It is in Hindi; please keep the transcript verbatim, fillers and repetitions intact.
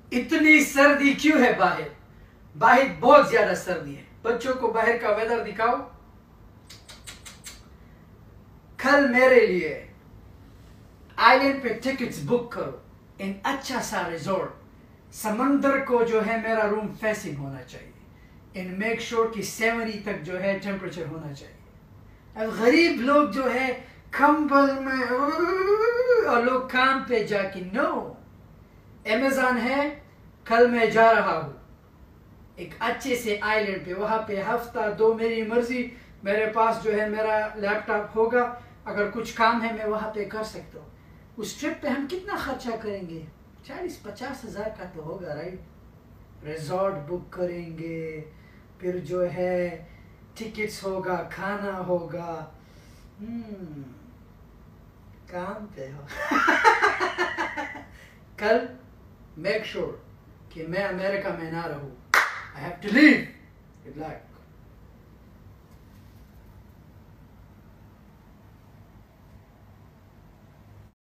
इतनी सर्दी क्यों है बाहर? बाहर बहुत ज्यादा सर्दी है। बच्चों को बाहर का वेदर दिखाओ। कल मेरे लिए आइलैंड पे टिकट्स बुक करो इन अच्छा सा रिजॉर्ट। समंदर को जो है मेरा रूम फेसिंग होना चाहिए। इन मेक श्योर कि सेवेंटी तक जो है टेम्परेचर होना चाहिए। अब गरीब लोग जो है कंबल में और लोग काम पे जाके नो अमेज़न है। कल मैं जा रहा हूँ एक अच्छे से आइलैंड पे, वहां पे हफ्ता दो मेरी मर्जी। मेरे पास जो है मेरा लैपटॉप होगा, अगर कुछ काम है मैं वहां पे कर सकता हूँ। उस ट्रिप पे हम कितना खर्चा करेंगे? चालीस पचास हजार का तो होगा, राइट? रिजॉर्ट बुक करेंगे, फिर जो है टिकट्स होगा, खाना होगा। हम्म काम पे हो कल मेक श्योर कि मैं अमेरिका में ना रहूं। I have to leave. Good luck.